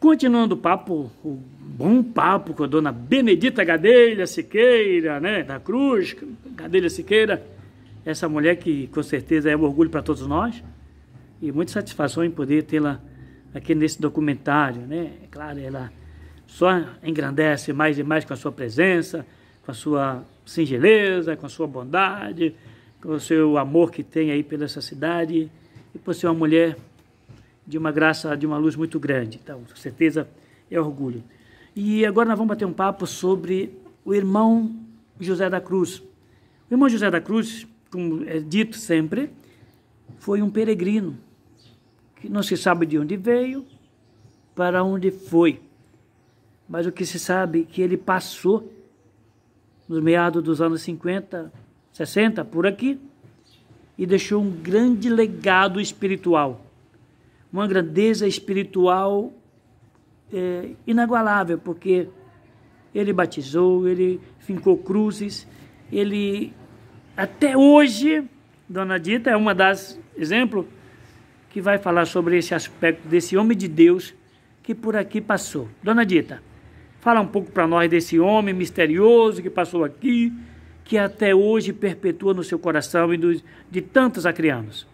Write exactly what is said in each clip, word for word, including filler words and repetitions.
Continuando o papo, o bom papo com a dona Benedita Gadelha Siqueira, né, da Cruz, Gadelha Siqueira, essa mulher que com certeza é um orgulho para todos nós, e muita satisfação em poder tê-la aqui nesse documentário, né? É claro, ela só engrandece mais e mais com a sua presença, com a sua singeleza, com a sua bondade, com o seu amor que tem aí pela essa cidade, e por ser uma mulher de uma graça, de uma luz muito grande. Então, com certeza, é orgulho. E agora nós vamos bater um papo sobre o irmão José da Cruz. O irmão José da Cruz, como é dito sempre, foi um peregrino, que não se sabe de onde veio, para onde foi. Mas o que se sabe é que ele passou, nos meados dos anos cinquenta, sessenta, por aqui, e deixou um grande legado espiritual. Uma grandeza espiritual é, inagualável, porque ele batizou, ele fincou cruzes, ele, até hoje, Dona Dita é uma das exemplos que vai falar sobre esse aspecto desse homem de Deus que por aqui passou. Dona Dita, fala um pouco para nós desse homem misterioso que passou aqui, que até hoje perpetua no seu coração e dos, de tantos acrianos.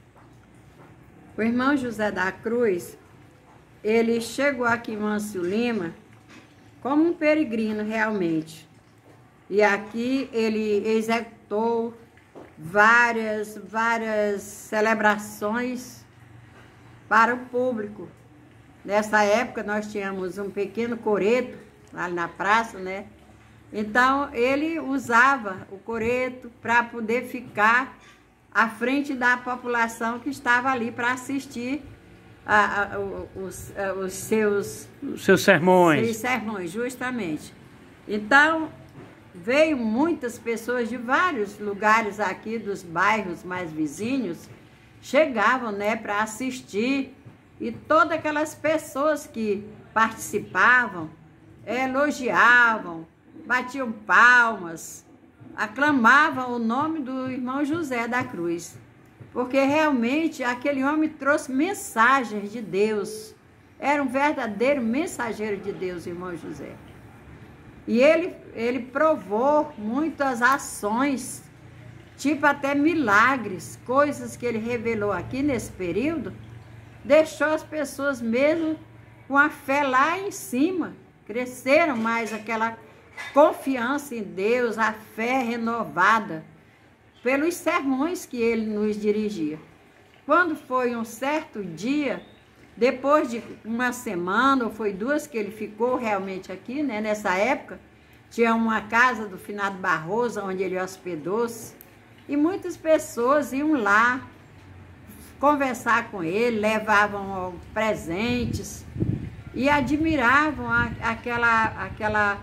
O irmão José da Cruz, ele chegou aqui em Mâncio Lima como um peregrino realmente. E aqui ele executou várias, várias celebrações para o público. Nessa época nós tínhamos um pequeno coreto lá na praça, né? Então ele usava o coreto para poder ficar à frente da população que estava ali para assistir a, a, os, a, os seus, os seus sermões. Seus sermões, justamente. Então, veio muitas pessoas de vários lugares aqui, dos bairros mais vizinhos, chegavam, né, para assistir, e todas aquelas pessoas que participavam, elogiavam, batiam palmas, aclamavam o nome do irmão José da Cruz, porque realmente aquele homem trouxe mensagens de Deus, era um verdadeiro mensageiro de Deus, irmão José. E ele, ele provou muitas ações, tipo até milagres, coisas que ele revelou aqui nesse período, deixou as pessoas mesmo com a fé lá em cima, cresceram mais aquela confiança em Deus, a fé renovada pelos sermões que ele nos dirigia. Quando foi um certo dia, depois de uma semana, ou foi duas que ele ficou realmente aqui, né? Nessa época, tinha uma casa do finado Barroso, onde ele hospedou-se, e muitas pessoas iam lá conversar com ele, levavam presentes e admiravam a, aquela, aquela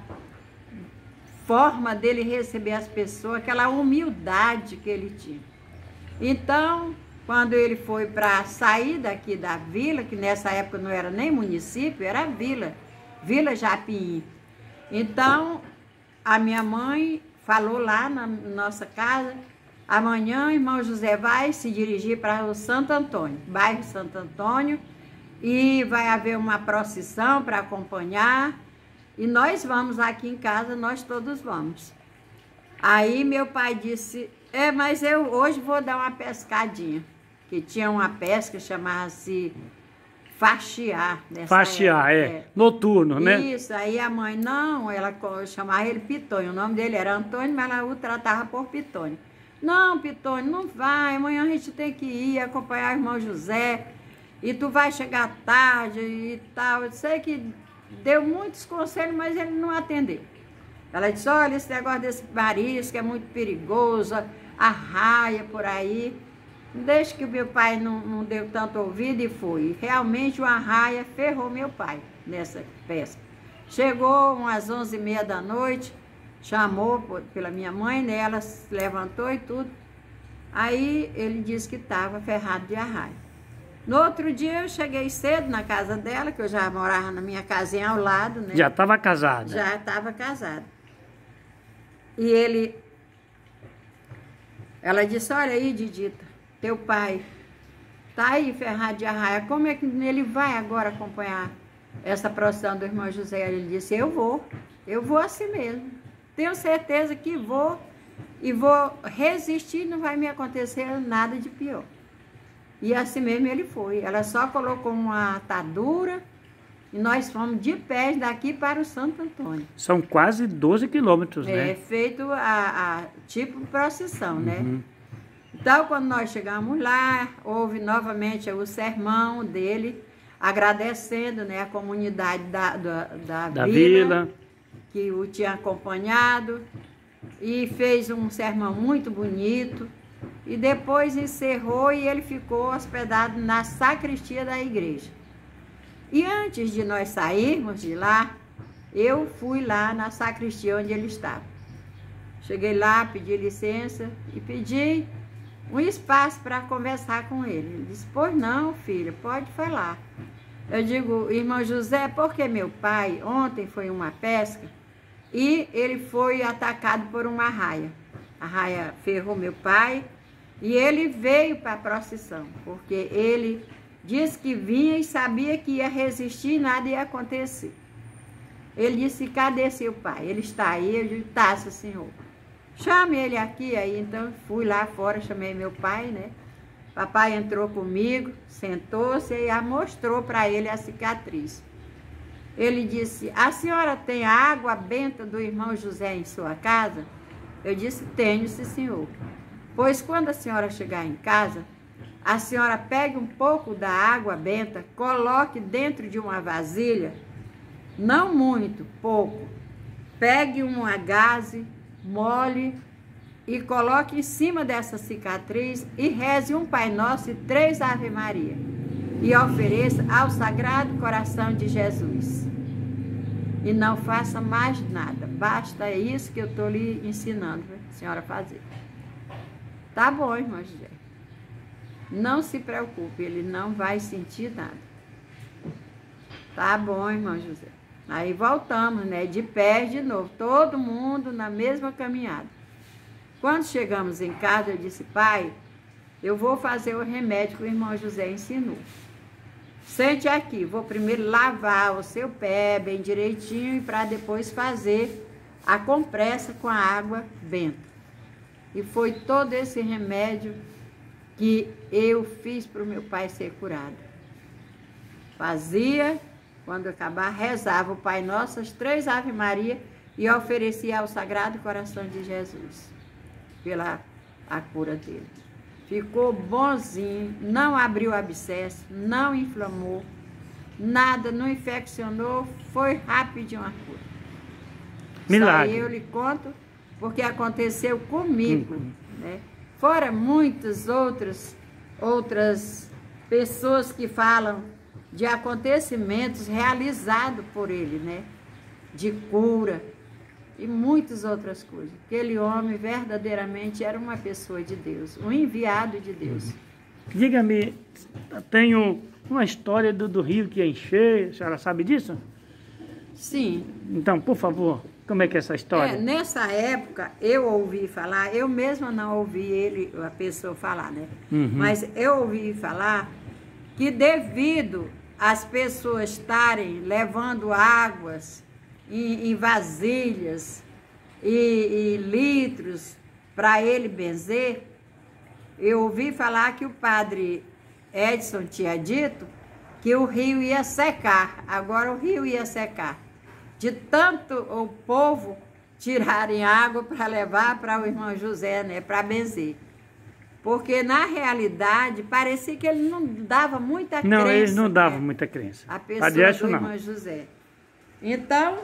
forma dele receber as pessoas, aquela humildade que ele tinha. Então, quando ele foi para sair daqui da vila, que nessa época não era nem município, era vila, Vila Japim. Então, a minha mãe falou lá na nossa casa, amanhã o irmão José vai se dirigir para o Santo Antônio, bairro Santo Antônio, e vai haver uma procissão para acompanhar, e nós vamos aqui em casa, nós todos vamos. Aí meu pai disse, é, mas eu hoje vou dar uma pescadinha, que tinha uma pesca, chamava-se faxiar. Faxiar, é. é, noturno, né? Isso, aí a mãe, não, ela chamava ele Pitônio, o nome dele era Antônio, mas ela o tratava por Pitônio. Não, Pitônio, não vai, amanhã a gente tem que ir acompanhar o irmão José, e tu vai chegar tarde e tal. Eu sei que deu muitos conselhos, mas ele não atendeu. Ela disse, olha, esse negócio desse marisco é muito perigoso, arraia por aí. Desde que o meu pai não, não deu tanto ouvido e foi. Realmente o arraia ferrou meu pai nessa pesca. Chegou umas onze e meia da noite, chamou por, pela minha mãe, né? Ela se levantou e tudo. Aí ele disse que estava ferrado de arraia. No outro dia eu cheguei cedo na casa dela, que eu já morava na minha casinha ao lado, né? Já estava casada? Já estava casada. E ele... Ela disse, olha aí, Didita, teu pai tá aí ferrado de arraia, como é que ele vai agora acompanhar essa procissão do irmão José. Ele disse, eu vou, eu vou assim mesmo. Tenho certeza que vou e vou resistir, não vai me acontecer nada de pior. E assim mesmo ele foi. Ela só colocou uma atadura e nós fomos de pé daqui para o Santo Antônio. São quase doze quilômetros, né? É feito a, a tipo procissão, uhum. né? Então, quando nós chegamos lá, houve novamente o sermão dele, agradecendo, né, a comunidade da, da, da, da vila, vila, que o tinha acompanhado, e fez um sermão muito bonito, e depois encerrou e ele ficou hospedado na sacristia da igreja. E antes de nós sairmos de lá, eu fui lá na sacristia onde ele estava. Cheguei lá, pedi licença e pedi um espaço para conversar com ele. Ele disse, pois não, filha, pode falar. Eu digo, irmão José, porque meu pai ontem foi uma pesca e ele foi atacado por uma raia. A raia ferrou meu pai e ele veio para a procissão, porque ele disse que vinha e sabia que ia resistir e nada ia acontecer. Ele disse, cadê seu pai? Ele está aí. Eu digo, tá, seu senhor. Chame ele aqui. Aí então fui lá fora, chamei meu pai, né? Papai entrou comigo, sentou-se e mostrou para ele a cicatriz. Ele disse, a senhora tem a água benta do irmão José em sua casa? Eu disse, tenho, sim, senhor. Pois quando a senhora chegar em casa, a senhora pegue um pouco da água benta, coloque dentro de uma vasilha, não muito, pouco. Pegue uma gaze, molhe e coloque em cima dessa cicatriz e reze um Pai Nosso e três Ave Maria. E ofereça ao Sagrado Coração de Jesus. E não faça mais nada. Basta isso que eu estou lhe ensinando a senhora fazer. Tá bom, irmão José. Não se preocupe, ele não vai sentir nada. Tá bom, irmão José. Aí voltamos, né? De pé de novo. Todo mundo na mesma caminhada. Quando chegamos em casa, eu disse, pai, eu vou fazer o remédio que o irmão José ensinou. Sente aqui, vou primeiro lavar o seu pé bem direitinho e para depois fazer a compressa com a água benta. E foi todo esse remédio que eu fiz para o meu pai ser curado. Fazia, quando acabar, rezava o Pai Nosso, as três Ave Maria e oferecia ao Sagrado Coração de Jesus pela a cura dele. Ficou bonzinho, não abriu abscesso, não inflamou, nada, não infeccionou, foi rapidinho a cura. Milagre. Isso aí eu lhe conto porque aconteceu comigo, uhum. né? Fora muitas outras, outras pessoas que falam de acontecimentos realizados por ele, né? De cura e muitas outras coisas. Aquele homem verdadeiramente era uma pessoa de Deus, um enviado de Deus. Diga-me, tenho uma história do, do rio que ia encher, a senhora sabe disso? Sim. Então, por favor, como é que é essa história? É, nessa época, eu ouvi falar, eu mesma não ouvi ele, a pessoa falar, né? Uhum. Mas eu ouvi falar que devido às pessoas estarem levando águas em, em vasilhas e, e litros para ele benzer, eu ouvi falar que o padre Edson tinha dito que o rio ia secar, agora o rio ia secar. De tanto o povo tirarem água para levar para o irmão José, né, para benzer. Porque, na realidade, parecia que ele não dava muita não, crença. Não, ele não dava né, muita crença. a pessoa do Adiesso, irmão não. José. Então,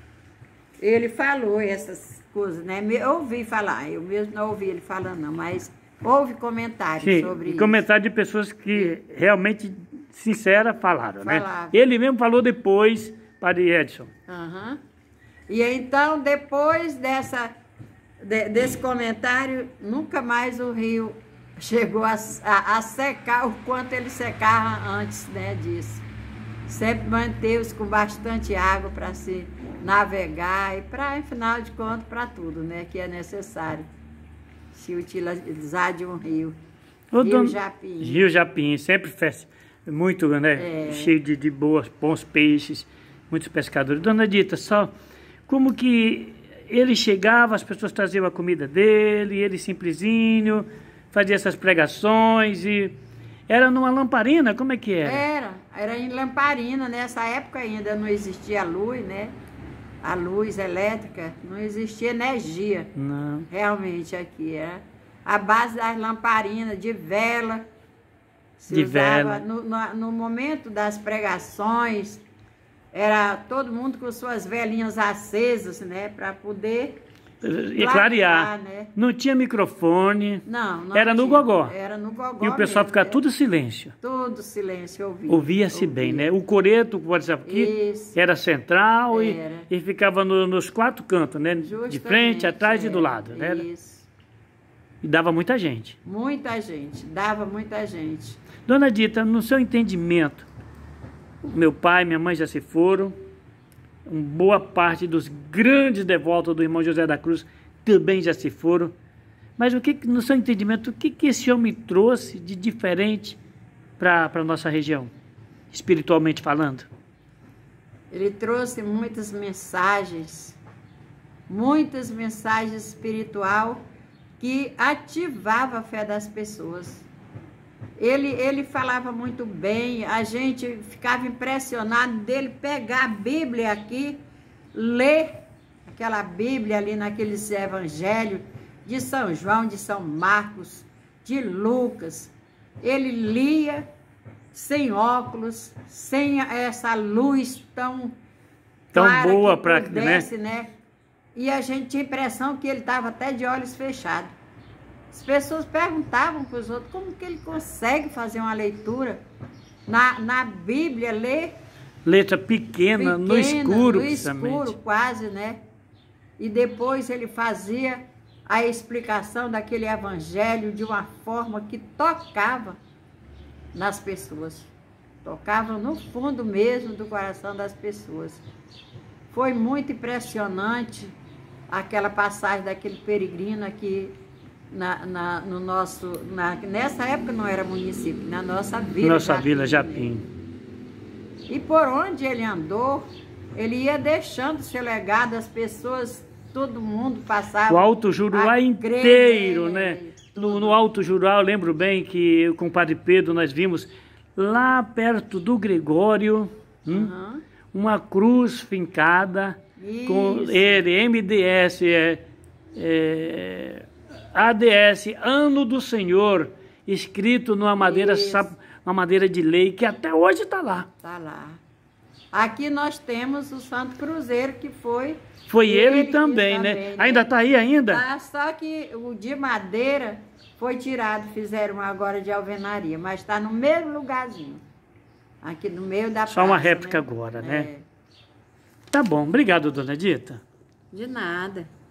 ele falou essas coisas, né? Eu ouvi falar, eu mesmo não ouvi ele falando, não, mas houve comentários Sim, sobre isso. comentário de pessoas que realmente, sincera, falaram, Falava. né? Ele mesmo falou depois, padre Edson. Uhum. E então, depois dessa, de, desse comentário, nunca mais o rio chegou a, a, a secar o quanto ele secava antes, né, disso. Sempre manteve-se com bastante água para se navegar e para, afinal de contas, para tudo, né, que é necessário se utilizar de um rio. O Rio dono... Japim. Rio Japim, sempre fez muito, né? É. Cheio de, de boas, bons peixes, muitos pescadores. Dona Dita, só como que ele chegava, as pessoas traziam a comida dele, ele simplesinho, fazia essas pregações e era numa lamparina, como é que era? Era, era em lamparina, nessa época ainda não existia luz, né? A luz elétrica, não existia energia. Não. Realmente aqui era a base das lamparinas, de vela. Se De usava vela. No, no, no momento das pregações, era todo mundo com suas velinhas acesas, né? Para poder E clarear. né? Não tinha microfone. Não, não Era no tinha. gogó. Era no gogó E o pessoal mesmo, ficava né? tudo silêncio. Tudo silêncio, ouvia. Ouvia-se bem, né? O coreto, por exemplo, aqui Isso. era central e, Era. e ficava no- nos quatro cantos, né? De Justamente, frente, atrás e do era. lado, né? Isso. E dava muita gente. Muita gente, dava muita gente. Dona Dita, no seu entendimento, meu pai e minha mãe já se foram, uma boa parte dos grandes devotos do irmão José da Cruz também já se foram, mas o que, no seu entendimento, o que, que esse homem trouxe de diferente para a nossa região, espiritualmente falando? Ele trouxe muitas mensagens, muitas mensagens espiritual que ativava a fé das pessoas. Ele, ele falava muito bem, a gente ficava impressionado dele pegar a Bíblia aqui, ler aquela Bíblia ali naqueles evangelhos de São João, de São Marcos, de Lucas. Ele lia sem óculos, sem essa luz tão, Tão clara boa que para, pudesse, né? né? E a gente tinha a impressão que ele estava até de olhos fechados. As pessoas perguntavam para os outros como que ele consegue fazer uma leitura na, na Bíblia, ler Letra pequena, pequena, no escuro, no precisamente. escuro quase, né? E depois ele fazia a explicação daquele evangelho de uma forma que tocava nas pessoas. Tocava no fundo mesmo do coração das pessoas. Foi muito impressionante aquela passagem daquele peregrino aqui na, na, no nosso... Na, nessa época não era município, na nossa vila Nossa Japim, Vila né? Japim. E por onde ele andou, ele ia deixando seu legado, as pessoas, todo mundo passava. O Alto Juruá a inteiro, crer, né? tudo. No, no Alto Juruá, eu lembro bem que eu, com o Padre Pedro nós vimos lá perto do Gregório, hum, Uhum. uma cruz fincada com Isso. ele, M D S, é, é, A D S, Ano do Senhor, escrito numa madeira, Isso. sap- uma madeira de lei, que até hoje está lá. Tá lá. Aqui nós temos o Santo Cruzeiro, que foi... Foi ele, que também, né? Ainda está aí ainda? Ah, só que o de madeira foi tirado, fizeram agora de alvenaria, mas está no mesmo lugarzinho. Aqui no meio da Só uma praça, réplica né? agora, né? É. Tá bom, obrigado, dona Dita. De nada.